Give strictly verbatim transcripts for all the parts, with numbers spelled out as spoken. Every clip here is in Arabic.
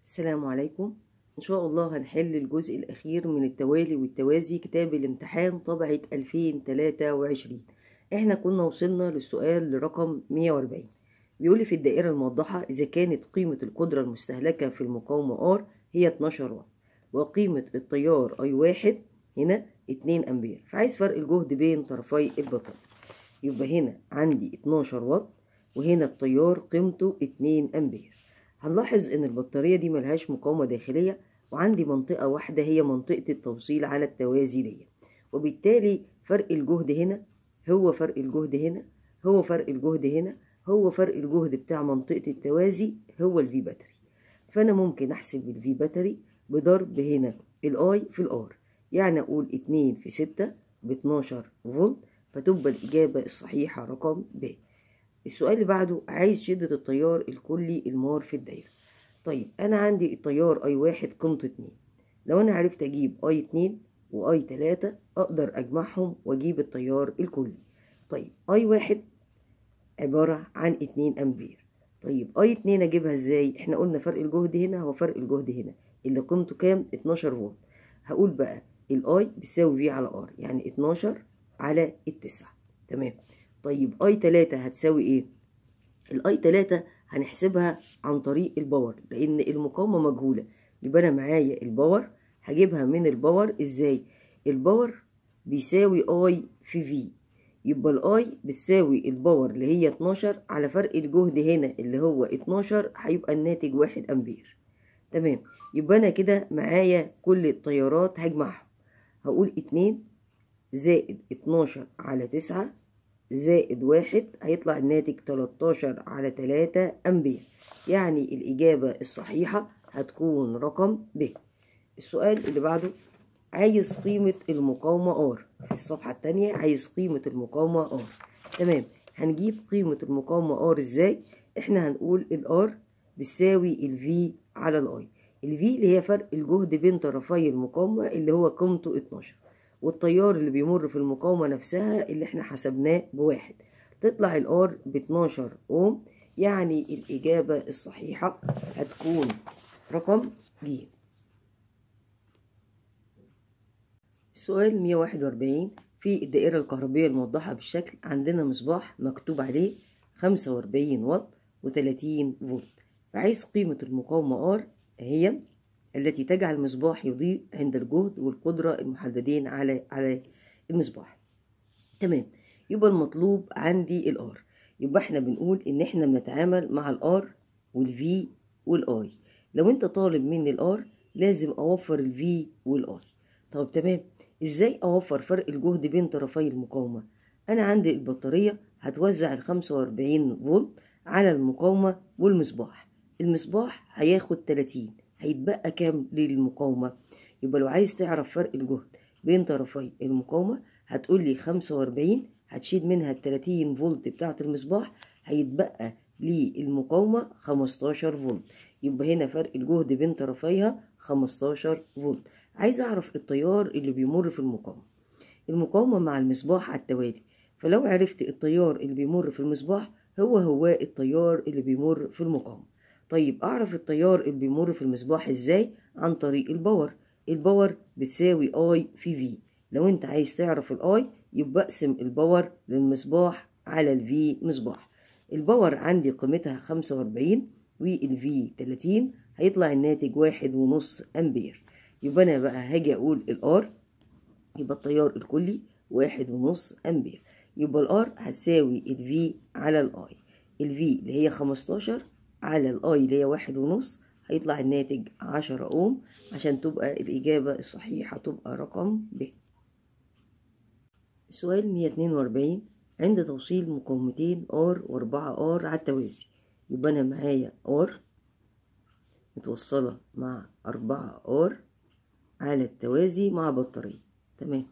السلام عليكم. إن شاء الله هنحل الجزء الأخير من التوالي والتوازي كتاب الامتحان طبعة ألفين وتلاتة وعشرين. احنا كنا وصلنا للسؤال رقم مية وأربعين. بيقول في الدائرة الموضحة إذا كانت قيمة القدرة المستهلكة في المقاومة R هي اتناشر واط وقيمة التيار أي واحد هنا اتنين أمبير، فعايز فرق الجهد بين طرفي البطارية. يبقى هنا عندي اتناشر واط وهنا التيار قيمته اتنين أمبير. هنلاحظ ان البطارية دي ملهاش مقاومة داخلية وعندي منطقة واحدة هي منطقة التوصيل على التوازي دي، وبالتالي فرق الجهد هنا هو فرق الجهد هنا هو فرق الجهد هنا هو فرق الجهد بتاع منطقة التوازي هو الفي باتري. فانا ممكن احسب الفي باتري بضرب هنا الاي في الار، يعني اقول اتنين في ستة ب اتناشر فولت، فتبقى الاجابة الصحيحة رقم ب. السؤال اللي بعده عايز شدة التيار الكلي المار في الدايرة. طيب أنا عندي التيار أي واحد قيمته اتنين، لو أنا عرفت أجيب أي اتنين وأي تلاتة أقدر أجمعهم وأجيب التيار الكلي. طيب أي واحد عبارة عن اتنين أمبير. طيب أي اتنين أجيبها إزاي؟ إحنا قلنا فرق الجهد هنا هو فرق الجهد هنا اللي قيمته كام؟ اتناشر فولت. هقول بقى الأي بتساوي في على ار، يعني اتناشر على التسعة. تمام. طيب اي تلاتة هتساوي ايه؟ الاي تلاتة هنحسبها عن طريق الباور لان المقاومة مجهولة، يبقى انا معايا الباور هجيبها من الباور ازاي؟ الباور بيساوي اي في في، يبقى الاي بتساوي الباور اللي هي اتناشر على فرق الجهد هنا اللي هو اتناشر، هيبقى الناتج واحد امبير. تمام. يبقى انا كده معايا كل التيارات هجمعهم، هقول اتنين زائد اتناشر على تسعة زائد واحد، هيطلع الناتج تلاتاشر على تلاتة أمبير، يعني الإجابة الصحيحة هتكون رقم ب. السؤال اللي بعده عايز قيمة المقاومة R في الصفحة التانية، عايز قيمة المقاومة R. تمام. هنجيب قيمة المقاومة R ازاي؟ احنا هنقول ال R بتساوي ال V على ال I. ال V اللي هي فرق الجهد بين طرفي المقاومة اللي هو قيمته اتناشر، والتيار اللي بيمر في المقاومة نفسها اللي احنا حسبناه بواحد، تطلع الار ب اتناشر اوم، يعني الإجابة الصحيحة هتكون رقم ج. السؤال مية واحد وأربعين في الدائرة الكهربية الموضحة بالشكل، عندنا مصباح مكتوب عليه خمسة وأربعين واط وتلاتين فولت، فعايز قيمة المقاومة R هي التي تجعل المصباح يضيء عند الجهد والقدرة المحددين على على المصباح. تمام. يبقى المطلوب عندي الار، يبقى احنا بنقول ان احنا بنتعامل مع الار والفي والاي. لو انت طالب مني الار لازم اوفر الفي والاي. طب تمام، ازاي اوفر فرق الجهد بين طرفي المقاومة؟ انا عندي البطارية هتوزع ال خمسة وأربعين فولت على المقاومة والمصباح، المصباح هياخد تلاتين، هيتبقى كام للمقاومة؟ يبقى لو عايز تعرف فرق الجهد بين طرفي المقاومة هتقول لي خمسة وأربعين هتشيل منها ال تلاتين فولت بتاعة المصباح، هيتبقى للمقاومة خمستاشر فولت، يبقى هنا فرق الجهد بين طرفيها خمستاشر فولت. عايز اعرف التيار اللي بيمر في المقاومة، المقاومة مع المصباح على التوالي، فلو عرفت التيار اللي بيمر في المصباح هو هو التيار اللي بيمر في المقاومة. طيب اعرف التيار اللي بيمر في المصباح ازاي؟ عن طريق الباور، الباور بتساوي اي في في. لو انت عايز تعرف الاي يبقى اقسم الباور للمصباح على الفي مصباح. الباور عندي قيمتها خمسة وأربعين والفي تلاتين، هيطلع الناتج واحد ونص امبير. يبقى انا بقى هاجي اقول الار، يبقى التيار الكلي واحد ونص امبير، يبقى الار هتساوي الفي على الاي، الفي اللي هي خمستاشر على الاي اللي هي واحد ونص، هيطلع الناتج عشرة اوم، عشان تبقى الاجابة الصحيحة تبقى رقم ب. سؤال مية اتنين وأربعين عند توصيل مقاومتين R وأربعة R على التوازي، يبقى أنا معايا R متوصلة مع أربعة R على التوازي مع بطارية. تمام.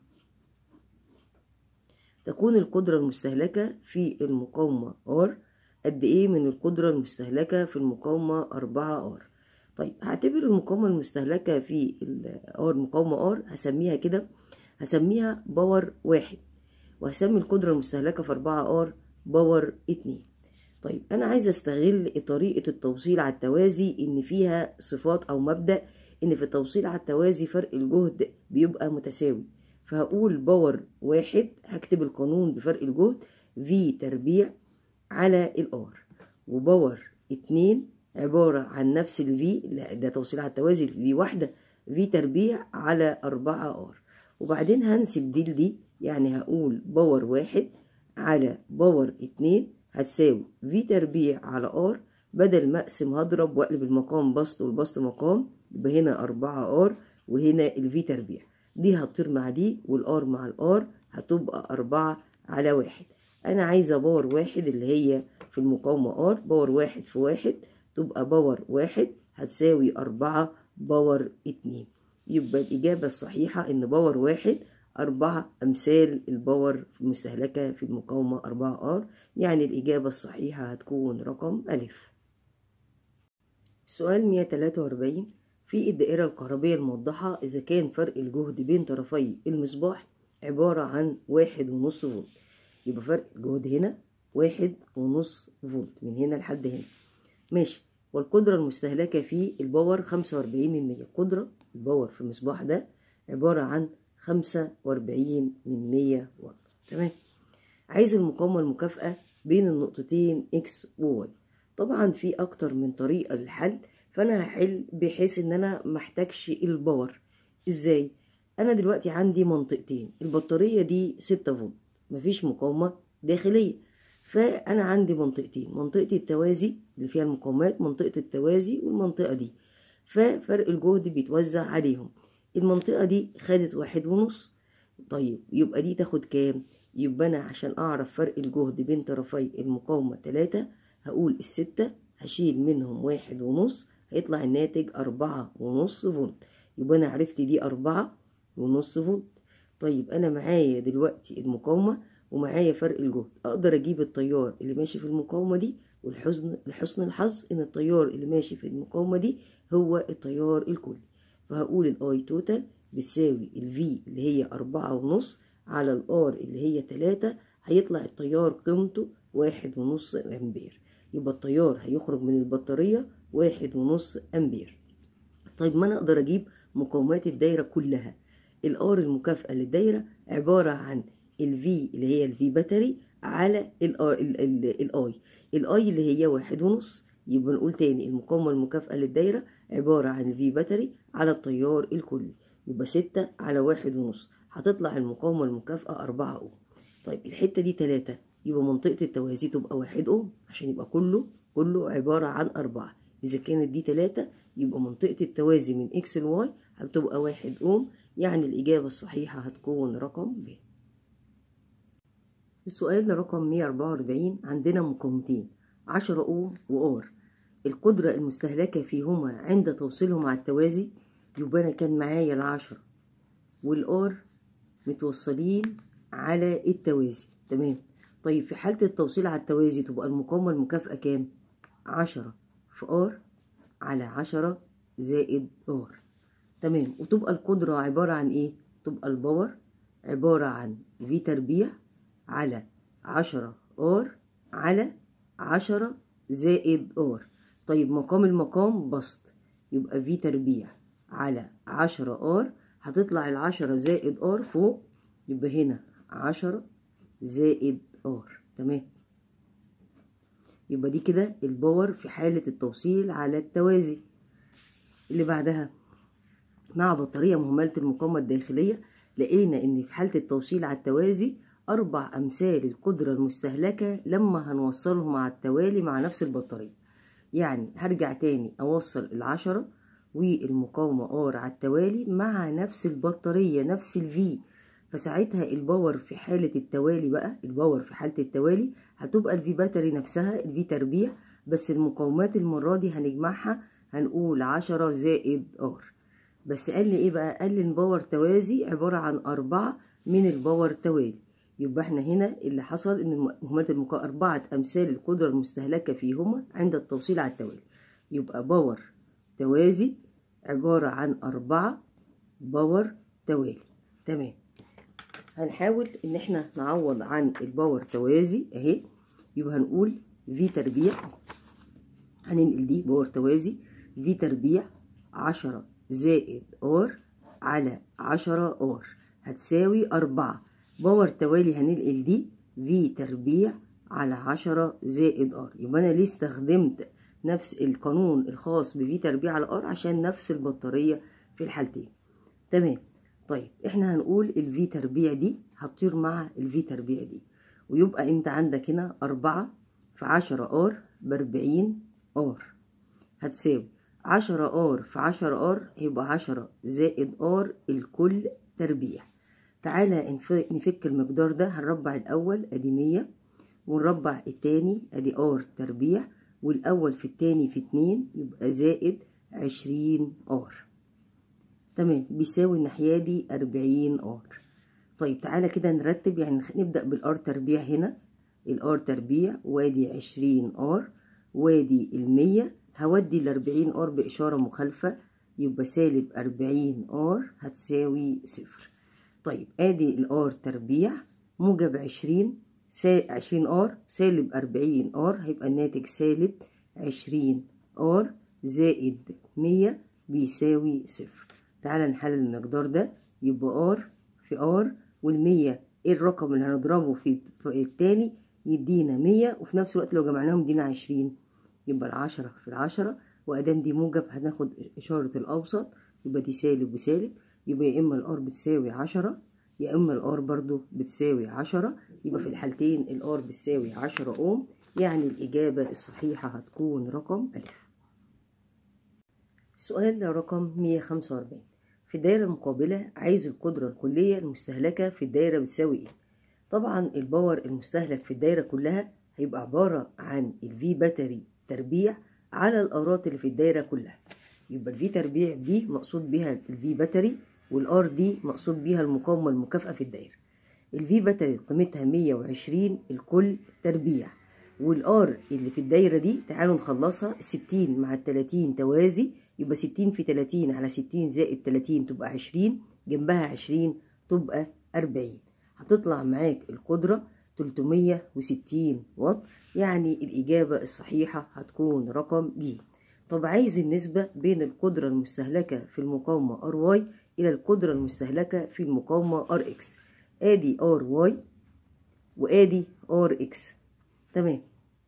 تكون القدرة المستهلكة في المقاومة R قد إيه من القدرة المستهلكة في المقاومة أربعة R؟ طيب هعتبر المقاومة المستهلكة في R مقاومة R هسميها كده، هسميها باور واحد، وهسمي القدرة المستهلكة في أربعة R باور اتنين. طيب انا عايزه استغل طريقه التوصيل على التوازي ان فيها صفات او مبدأ ان في التوصيل على التوازي فرق الجهد بيبقى متساوي. فهقول باور واحد، هكتب القانون بفرق الجهد في تربيع على الار، وباور اتنين عبارة عن نفس الفي، ده توصيل على التوازي في واحدة، في تربيع على أربعة ار. وبعدين هنسب دي لدي، يعني هقول باور واحد على باور اتنين هتساوي في تربيع على ار، بدل ما اقسم هضرب واقلب المقام بسط والبسط مقام، يبقى هنا أربعة ار وهنا الفي تربيع، دي هتطير مع دي والار مع الار هتبقى أربعة على واحد. أنا عايزة باور واحد اللي هي في المقاومة ار، باور واحد في واحد تبقى باور واحد هتساوي أربعة باور اتنين. يبقى الإجابة الصحيحة إن باور واحد أربعة أمثال الباور المستهلكة في المقاومة أربعة ار، يعني الإجابة الصحيحة هتكون رقم ألف. سؤال مية تلاتة وأربعين، في الدائرة الكهربية الموضحة إذا كان فرق الجهد بين طرفي المصباح عبارة عن واحد ونص فولت، يبقى فرق الجهد هنا واحد ونص فولت من هنا لحد هنا، ماشي. والقدرة المستهلكة في الباور خمسة وأربعين من مية، قدرة الباور في المصباح ده عبارة عن خمسة وأربعين من مية واط، تمام. عايز المقاومة المكافئة بين النقطتين اكس وواي. طبعا في اكتر من طريقة للحل، فانا هحل بحيث ان انا محتاجش الباور. ازاي؟ انا دلوقتي عندي منطقتين، البطارية دي ستة فولت، مفيش مقاومة داخلية، فانا عندي منطقتين، منطقة التوازي اللي فيها المقاومات، منطقة التوازي والمنطقة دي، ففرق الجهد بيتوزع عليهم. المنطقة دي خدت واحد ونص، طيب يبقى دي تاخد كام؟ يبقى أنا عشان أعرف فرق الجهد بين طرفي المقاومة تلاتة هقول الستة هشيل منهم واحد ونص، هيطلع الناتج أربعة ونص فولت، يبقى أنا عرفت دي أربعة ونص فولت. طيب أنا معايا دلوقتي المقاومة ومعايا فرق الجهد، أقدر أجيب التيار اللي ماشي في المقاومة دي، والحسن لحسن الحظ إن التيار اللي ماشي في المقاومة دي هو التيار الكلي، فهقول الأي توتال بتساوي الفي اللي هي أربعة ونص على الار اللي هي تلاتة، هيطلع التيار قيمته واحد ونص أمبير، يبقى التيار هيخرج من البطارية واحد ونص أمبير. طيب ما أنا أقدر أجيب مقاومات الدايرة كلها، الار المكافئة للدايرة عبارة عن الفي اللي هي الفي باتري على الاي، الاي اللي هي واحد ونص، يبقى نقول تاني المقاومة المكافئة للدايرة عبارة عن الفي باتري على التيار الكلي، يبقى ستة على واحد ونص، هتطلع المقاومة المكافئة أربعة أوم. طيب الحتة دي تلاتة، يبقى منطقة التوازي تبقى واحد أوم، عشان يبقى كله كله عبارة عن أربعة. إذا كانت دي تلاتة يبقى منطقة التوازي من إكس لواي هتبقى واحد أوم، يعني الإجابة الصحيحة هتكون رقم ب. السؤال رقم مية أربعة وأربعين، عندنا مقاومتين عشرة أوم وآر، القدرة المستهلكة فيهما عند توصيلهم على التوازي، يبقى أنا كان معايا العشرة والآر متوصلين على التوازي، تمام. طيب في حالة التوصيل على التوازي تبقى المقاومة المكافئة كام؟ عشرة في آر على عشرة زائد آر، تمام. وتبقى القدرة عبارة عن إيه؟ تبقى الباور عبارة عن في تربيع على عشرة آر على عشرة زائد آر. طيب مقام المقام بسط، يبقى في تربيع على عشرة آر، هتطلع العشرة زائد آر فوق، يبقى هنا عشرة زائد آر، تمام. يبقى دي كده الباور في حالة التوصيل على التوازي. اللي بعدها مع بطارية مهملة المقاومة الداخلية، لقينا ان في حالة التوصيل على التوازي أربع أمثال القدرة المستهلكة لما هنوصلهم على التوالي مع نفس البطارية. يعني هرجع تاني أوصل العشرة والمقاومة آر على التوالي مع نفس البطارية نفس الفي، فساعتها الباور في حالة التوالي بقى، الباور في حالة التوالي هتبقى الفي باتري نفسها الفي تربيع، بس المقاومات المرة دي هنجمعها هنقول عشرة زائد آر. بس قال لي ايه بقى؟ قال لي الباور توازي عبارة عن أربعة من الباور توالي، يبقى احنا هنا اللي حصل ان مهملة المقاومة أربعة أمثال القدرة المستهلكة فيهما عند التوصيل على التوالي، يبقى باور توازي عبارة عن أربعة باور توالي، تمام. هنحاول ان احنا نعوض عن الباور توازي اهي، يبقى هنقول في تربيع، هننقل دي باور توازي، في تربيع عشرة زائد ار على عشرة ار هتساوي أربعة. باور توالي هننقل دي في تربيع على عشرة زائد ار. يبقى أنا ليه استخدمت نفس القانون الخاص بفي تربيع على ار؟ عشان نفس البطارية في الحالتين. تمام. طيب احنا هنقول الفي تربيع دي هتطير مع الفي تربيع دي، ويبقى انت عندك هنا أربعة في عشرة ار بأربعين ار هتساوي عشرة ار في عشرة ار، يبقى عشرة زائد ار الكل تربيع. تعالى نفك المقدار ده، هنربع الأول ادي مية، ونربع التاني ادي ار تربيع، والأول في التاني في اتنين يبقى زائد عشرين ار. تمام، بيساوي الناحية دي أربعين ار. طيب تعالى كده نرتب، يعني نبدأ بالار تربيع هنا، الار تربيع وادي عشرين ار وادي المية، هودي الأربعين ار بإشارة مخالفة، يبقى سالب أربعين ار هتساوي صفر. طيب ادي الار تربيع موجب عشرين عشرين ار سالب أربعين ار، هيبقى الناتج سالب عشرين ار زائد مية بيساوي صفر. تعالى نحلل المقدار ده، يبقى ار في ار، والمية ايه الرقم اللي هنضربه في التاني يدينا مية، وفي نفس الوقت لو جمعناهم يدينا عشرين، يبقى العشرة في العشرة، وادام دي موجب هناخد اشارة الاوسط، يبقى دي سالب وسالب، يبقى يا اما الار بتساوي عشرة يا اما الار برضو بتساوي عشرة، يبقى في الحالتين الار بتساوي عشرة اوم، يعني الاجابة الصحيحة هتكون رقم الف. سؤال رقم مية وخمسة وأربعين. في الدايرة المقابلة عايز القدرة الكلية المستهلكة في الدايرة بتساوي ايه؟ طبعا الباور المستهلك في الدايرة كلها هيبقى عبارة عن الفي باتري تربيع على الارات اللي في الدايرة كلها، يبقى الفي تربيع دي مقصود بيها الفي باتري، والار دي مقصود بيها المقاومة المكافئة في الدايرة. الفي باتري قيمتها مية وعشرين الكل تربيع، والار اللي في الدايرة دي تعالوا نخلصها، ستين مع التلاتين توازي، يبقى ستين في تلاتين على ستين زائد تلاتين تبقى عشرين، جنبها عشرين تبقى أربعين، هتطلع معاك القدرة تلتمية وستين واط، يعني الإجابة الصحيحة هتكون رقم ج. طب عايز النسبة بين القدرة المستهلكة في المقاومة ار واي إلى القدرة المستهلكة في المقاومة ار اكس. آدي ار واي وآدي ار اكس. تمام،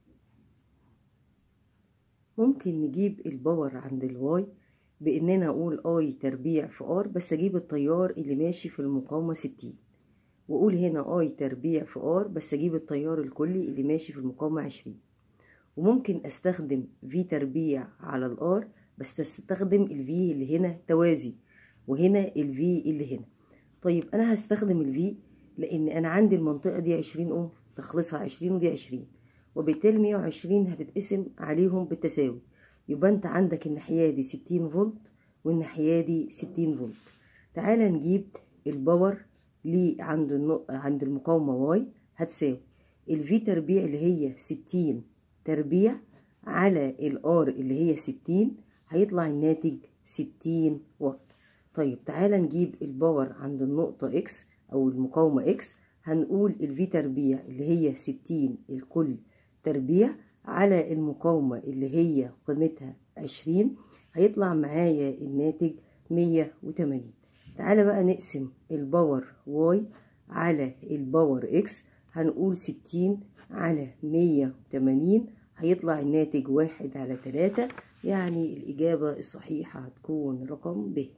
ممكن نجيب الباور عند الواي بإننا أقول اي تربيع في ار، بس أجيب التيار اللي ماشي في المقاومة ستين، وأقول هنا اي تربيع في ار بس أجيب التيار الكلي اللي ماشي في المقاومة عشرين. وممكن أستخدم في تربيع على الار، بس استخدم الفي اللي هنا توازي، وهنا الفي اللي هنا. طيب أنا هستخدم الفي لأن أنا عندي المنطقة دي عشرين أوم، تخلصها عشرين ودي عشرين، وبالتالي مية وعشرين هتتقسم عليهم بالتساوي، يبقى أنت عندك الناحية دي ستين فولت والناحية دي ستين فولت. تعالى نجيب الباور لي عند النق... عند المقاومة واي، هتساوي الفي تربيع اللي هي ستين تربيع على الار اللي هي ستين، هيطلع الناتج ستين واط. طيب تعالى نجيب الباور عند النقطة اكس او المقاومة اكس، هنقول الفي تربيع اللي هي ستين الكل تربيع على المقاومة اللي هي قيمتها عشرين، هيطلع معايا الناتج مية وتمانين. تعالى بقى نقسم الباور واي على الباور اكس، هنقول ستين على مية وتمانين، هيطلع الناتج واحد على تلاتة، يعني الإجابة الصحيحة هتكون رقم ب.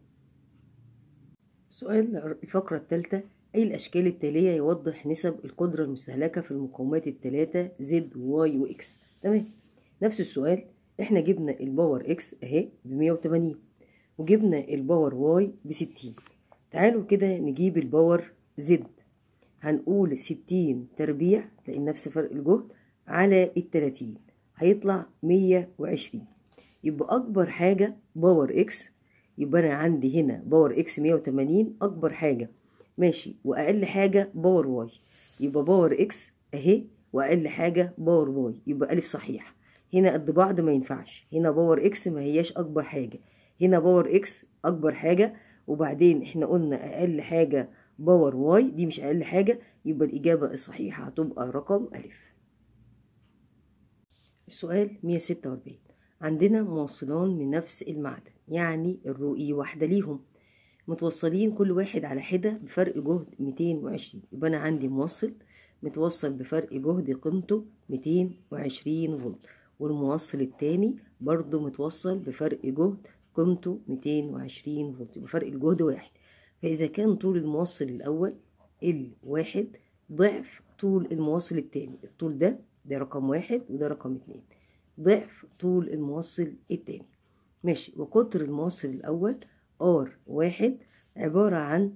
سؤال الفقرة الثالثة، أي الأشكال التالية يوضح نسب القدرة المستهلكة في المقاومات الثلاثة زد وواي وإكس. تمام، نفس السؤال، إحنا جبنا الباور إكس أهي بمية وتمانين، وجبنا الباور واي بستين. تعالوا كده نجيب الباور زد، هنقول ستين تربيع لأن نفس فرق الجهد على التلاتين، هيطلع مية وعشرين. يبقى أكبر حاجة باور إكس، يبقى أنا عندي هنا باور إكس مية وتمانين أكبر حاجة، ماشي، وأقل حاجة باور واي، يبقى باور إكس أهي وأقل حاجة باور واي، يبقى ألف صحيح. هنا قد بعض ما ينفعش، هنا باور إكس ما هياش أكبر حاجة، هنا باور إكس أكبر حاجة، وبعدين إحنا قلنا أقل حاجة باور واي، دي مش أقل حاجة، يبقى الإجابة الصحيحة هتبقى رقم ألف. السؤال مية ستة وأربعين. عندنا موصلان من نفس المعدن، يعني الرو اي واحدة ليهم، متوصلين كل واحد على حدة بفرق جهد ميتين وعشرين. يبقى أنا عندي موصل متوصل بفرق جهد قيمته ميتين وعشرين فولت، والموصل التاني برضو متوصل بفرق جهد قيمته ميتين وعشرين فولت، يبقى فرق الجهد واحد. فإذا كان طول الموصل الأول ال واحد ضعف طول الموصل التاني، الطول ده ده رقم واحد وده رقم اتنين، ضعف طول الموصل التاني. ماشي. وقطر الموصل الأول ار واحد عبارة عن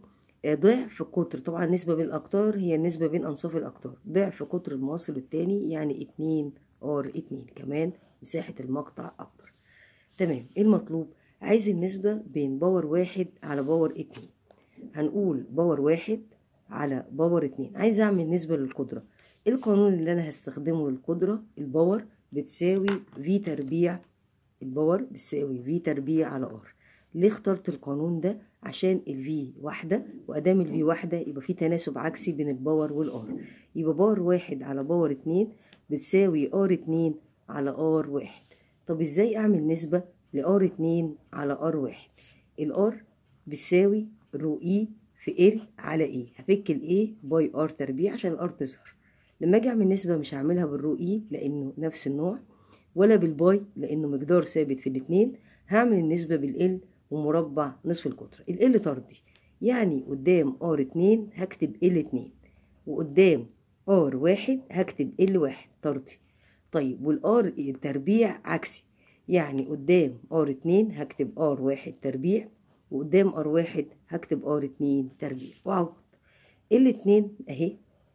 ضعف قطر، طبعا النسبة بين الأقطار هي النسبة بين أنصاف الأقطار، ضعف قطر الموصل التاني يعني اتنين ار اتنين، كمان مساحة المقطع أكبر. تمام. ايه المطلوب؟ عايز النسبة بين باور واحد على باور اتنين. هنقول باور واحد على باور اتنين. عايز أعمل نسبة للقدرة. القانون اللي أنا هستخدمه للقدرة، الباور بتساوي في تربيع، الباور بتساوي في تربيع على ار. ليه اخترت القانون ده؟ عشان الفي واحدة، وادام الفي واحدة يبقى في تناسب عكسي بين الباور والار. يبقى باور واحد على باور اتنين بتساوي ار اتنين على ار واحد. طب ازاي اعمل نسبة لار اتنين على ار واحد؟ الار بتساوي رو اي في ال على ايه، هفك الايه باي ار تربيع عشان الار تظهر. لما اجي اعمل نسبة مش هعملها بالرو اي لانه نفس النوع، ولا بالباي لانه مقدار ثابت في الاتنين. هعمل النسبة بالال ومربع نصف القطر. ال طردي، يعني قدام ار اتنين هكتب ال اتنين، وقدام ار واحد هكتب ال واحد طردي. طيب والار تربيع عكسي، يعني قدام ار اتنين هكتب ار واحد تربيع، وقدام ار واحد هكتب ار اتنين تربيع، واعوض. ال اتنين اهي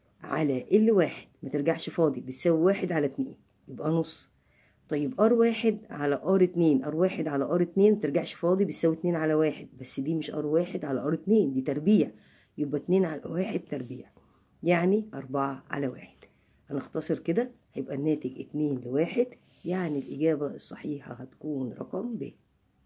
على ال واحد ما ترجعش فاضي، بتساوي واحد على اتنين يبقى نص. طيب ار واحد على ار اتنين، ار واحد على ار اتنين مترجعش فاضي، بتساوي اتنين على واحد، بس دي مش ار واحد على ار اتنين، دي تربيع، يبقى اتنين على واحد تربيع، يعني اربعة على واحد. هنختصر كده، هيبقى الناتج اتنين لواحد، يعني الإجابة الصحيحة هتكون رقم ب.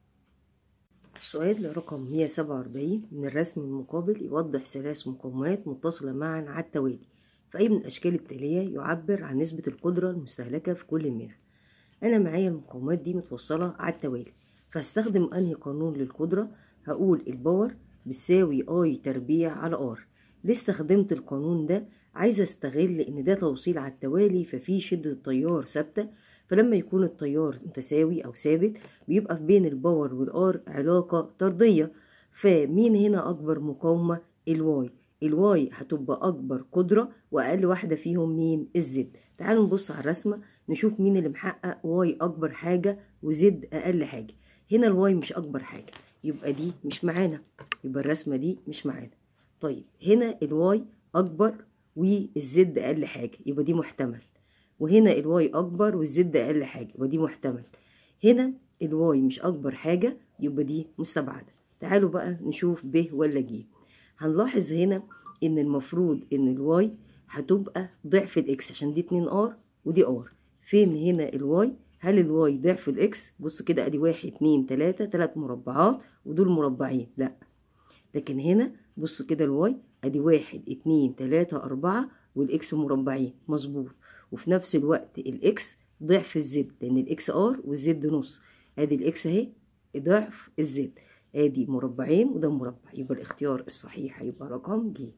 السؤال رقم مية سبعة وأربعين. من الرسم المقابل يوضح ثلاث مقاومات متصلة معا على التوالي، فأي من الأشكال التالية يعبر عن نسبة القدرة المستهلكة في كل منها. أنا معايا المقاومات دي متوصلة على التوالي، فهستخدم أنهي قانون للقدرة؟ هقول الباور بتساوي اي تربيع على ار. ليه استخدمت القانون ده؟ عايزة استغل ان ده توصيل على التوالي، ففي شدة التيار ثابتة، فلما يكون التيار متساوي او ثابت بيبقى بين الباور والار علاقة طردية. فمين هنا اكبر مقاومة؟ الواي. الواي هتبقى اكبر قدرة، واقل واحدة فيهم مين؟ الزد. تعالوا نبص على الرسمة نشوف مين اللي محقق واي اكبر حاجة وزد اقل حاجة. هنا الواي مش اكبر حاجة، يبقى دي مش معانا، يبقى الرسمة دي مش معانا. طيب هنا الواي اكبر والزد اقل حاجة، يبقى دي محتمل. وهنا الواي اكبر والزد اقل حاجة، يبقى دي محتمل. هنا الواي مش اكبر حاجة، يبقى دي مستبعدة. تعالوا بقى نشوف ب ولا ج. هنلاحظ هنا ان المفروض ان الواي هتبقى ضعف الاكس، عشان دي اتنين ار ودي ار. فين هنا الواي؟ هل الواي ضعف الاكس؟ بص كده ادي واحد اتنين تلاتة، تلات مربعات ودول مربعين، لا. لكن هنا بص كده الواي ادي واحد اتنين تلاتة اربعة والاكس مربعين، مظبوط. وفي نفس الوقت الاكس ضعف الزد، لان الاكس ار والزد نص. ادي الاكس اهي ضعف الزد، ادي مربعين وده مربع، يبقى الاختيار الصحيح هيبقى رقم ج.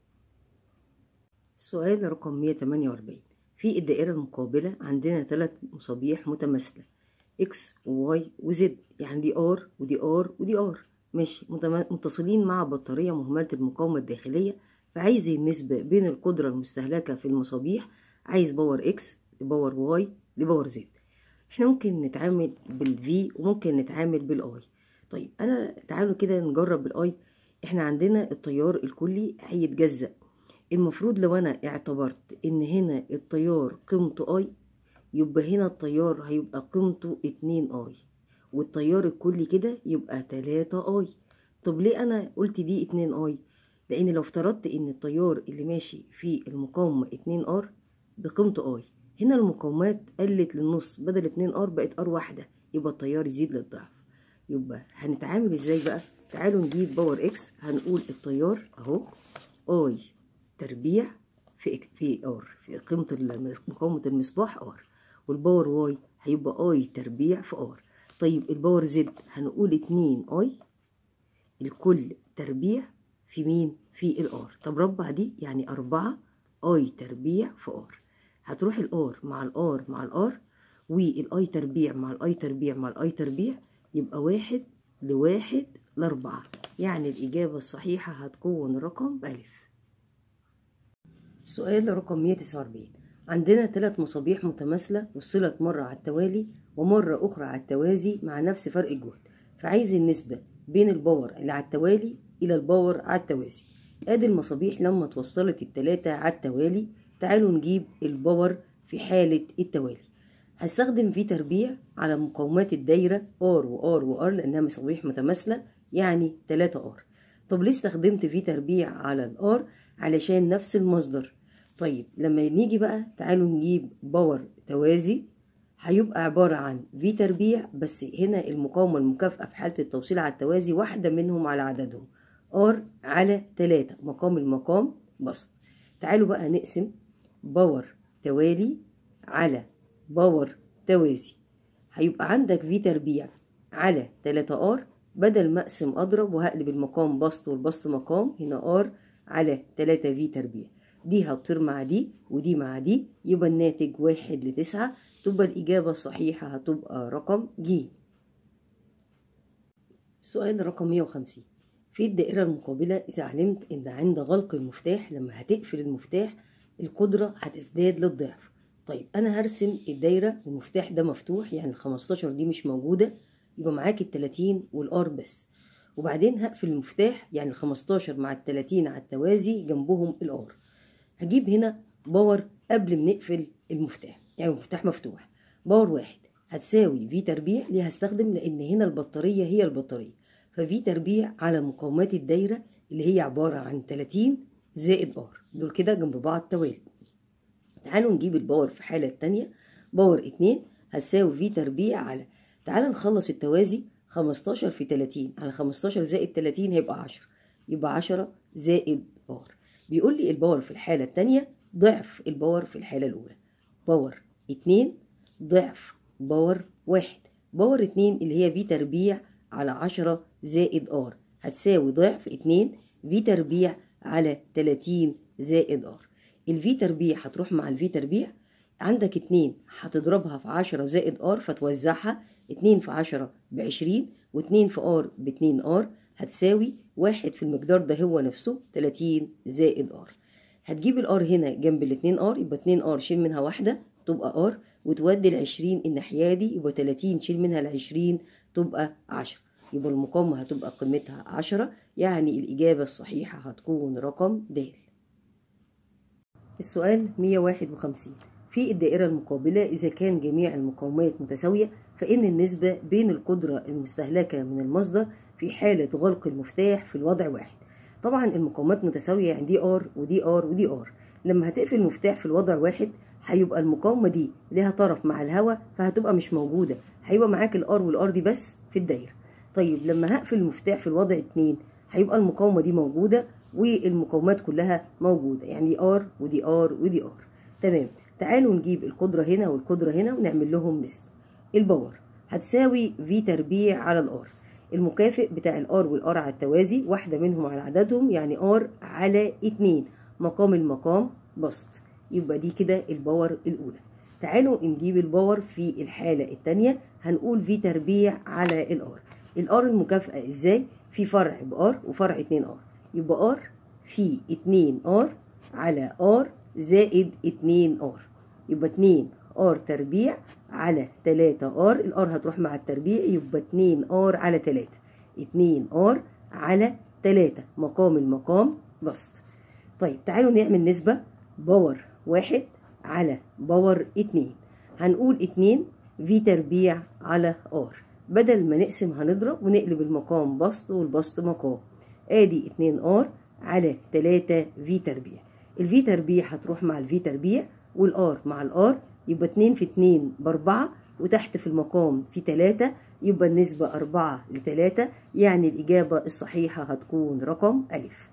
السؤال رقم مية تمانية وأربعين. في الدائرة المقابلة عندنا ثلاث مصابيح متماثلة اكس وواي وزد، يعني دي ار ودي ار ودي ار، ماشي، متصلين مع بطارية مهملة المقاومة الداخلية. فعايز النسبة بين القدرة المستهلكة في المصابيح، عايز باور اكس لباور واي لباور زد. احنا ممكن نتعامل بالفي وممكن نتعامل بالاي. طيب انا تعالوا كده نجرب بالاي. احنا عندنا التيار الكلي هيتجزأ، المفروض لو انا اعتبرت ان هنا التيار قيمته اي، يبقى هنا التيار هيبقى قيمته اتنين اي، والتيار الكلي كده يبقى تلاتة اي. طب ليه انا قلت دي اتنين اي؟ لان لو افترضت ان التيار اللي ماشي في المقاومة اتنين ار بقيمته اي، هنا المقاومات قلت للنص، بدل اتنين ار بقت ار واحدة، يبقى التيار يزيد للضعف. يبقى هنتعامل ازاي بقى؟ تعالوا نجيب باور اكس. هنقول التيار اهو اي تربيع في في ار، في قيمة مقاومة المصباح ار، والباور واي هيبقى اي تربيع في ار. طيب الباور زد هنقول اتنين اي الكل تربيع في مين؟ في الار. طب ربع دي يعني أربعة اي تربيع في ار. هتروح الار مع الار مع الار، والاي تربيع مع الاي تربيع مع الاي تربيع، يبقى واحد لواحد لأربعة. يعني الإجابة الصحيحة هتكون رقم ألف. السؤال رقم مية وتسعة وأربعين. عندنا ثلاث مصابيح متماثلة وصلت مرة على التوالي ومرة أخرى على التوازي مع نفس فرق الجهد، فعايز النسبة بين الباور اللي على التوالي إلى الباور على التوازي. آدي المصابيح لما توصلت التلاتة على التوالي. تعالوا نجيب الباور في حالة التوالي. هستخدم في تربيع على مقاومات الدايرة R و R و R لأنها مصابيح متماثلة، يعني تلاتة R. طب ليه استخدمت في تربيع على الار؟ علشان نفس المصدر. طيب لما نيجي بقى تعالوا نجيب باور توازي، هيبقى عبارة عن في تربيع، بس هنا المقاومة المكافئة في حالة التوصيل على التوازي واحدة منهم على عددهم، R على تلاتة، مقام المقام بسط. تعالوا بقى نقسم باور توالي على باور توازي. هيبقى عندك في تربيع على تلاتة ار، بدل ما اقسم اضرب وهقلب المقام بسط والبسط مقام، هنا ار على تلاتة في تربيع. دي هتطير مع دي ودي مع دي، يبقى الناتج واحد لتسعة. تبقى الإجابة الصحيحة هتبقى رقم ج. السؤال رقم مية وخمسين. في الدائرة المقابلة إذا علمت إن عند غلق المفتاح لما هتقفل المفتاح القدرة هتزداد للضعف. طيب أنا هرسم الدايرة والمفتاح ده مفتوح، يعني الخمستاشر دي مش موجودة، يبقى معاك التلاتين والآر بس. وبعدين هقفل المفتاح، يعني الخمستاشر مع التلاتين على التوازي جنبهم الآر. هجيب هنا باور قبل ما نقفل المفتاح، يعني المفتاح مفتوح. باور واحد هتساوي في تربيع. ليه هستخدم؟ لأن هنا البطارية هي البطارية، ففي تربيع على مقاومات الدايرة اللي هي عبارة عن تلاتين زائد آر، دول كده جنب بعض توالي. تعالوا نجيب الباور في الحالة التانية. باور اتنين هتساوي في تربيع على، تعالى نخلص التوازي، خمستاشر في تلاتين على خمستاشر زائد تلاتين هيبقى عشرة، يبقى عشرة زائد آر. بيقول لي الباور في الحالة التانية ضعف الباور في الحالة الأولى. باور اتنين ضعف باور واحد. باور اتنين اللي هي في تربيع على عشرة زائد آر هتساوي ضعف اتنين في تربيع على تلاتين زائد آر. الفي تربيع هتروح مع الفي تربيع، عندك اتنين هتضربها في عشرة زائد آر فتوزعها، اتنين في عشرة بعشرين واتنين في آر باتنين آر، هتساوي واحد في المقدار ده هو نفسه تلاتين زائد آر. هتجيب الآر هنا جنب الاتنين آر، يبقى اتنين آر شيل منها واحدة تبقى آر، وتودي العشرين الناحية دي، يبقى تلاتين شيل منها العشرين تبقى عشرة، يبقى المقاومة هتبقى قيمتها عشرة. يعني الإجابة الصحيحة هتكون رقم د. السؤال مية وواحد وخمسين. في الدائرة المقابلة إذا كان جميع المقاومات متساوية فإن النسبة بين القدرة المستهلكة من المصدر في حالة غلق المفتاح في الوضع واحد. طبعا المقاومات متساوية، يعني دي ار ودي ار ودي ار. لما هتقفل المفتاح في الوضع واحد هيبقى المقاومة دي لها طرف مع الهواء فهتبقى مش موجودة، هيبقى معاك الار والار دي بس في الدايرة. طيب لما هقفل المفتاح في الوضع اتنين هيبقى المقاومة دي موجودة والمقاومات كلها موجودة، يعني ار ودي ار ودي ار. تمام. تعالوا نجيب القدرة هنا والقدرة هنا ونعمل لهم نسبة. الباور هتساوي في تربيع على الار. المكافئ بتاع الار والار على التوازي واحدة منهم على عددهم، يعني ار على اتنين، مقام المقام بسط، يبقى دي كده الباور الأولى. تعالوا نجيب الباور في الحالة الثانية. هنقول في تربيع على الار. الار المكافئة ازاي؟ في فرع بار وفرع اتنين ار، يبقى ار في اتنين ار على ار زائد اتنين ار، يبقى اتنين ار تربيع على تلاتة ار. الار هتروح مع التربيع يبقى اتنين ار على تلاتة، اتنين ار على تلاتة، مقام المقام بسط. طيب تعالوا نعمل نسبة باور واحد على باور اتنين. هنقول اتنين في تربيع على ار، بدل ما نقسم هنضرب ونقلب المقام بسط والبسط مقام. ادي اتنين ار على تلاتة في تربيع. الفي تربيع هتروح مع الفي تربيع والار مع الار، يبقى اتنين في اتنين باربعة، وتحت في المقام في تلاتة، يبقى النسبة أربعة لتلاتة. يعني الإجابة الصحيحة هتكون رقم ألف.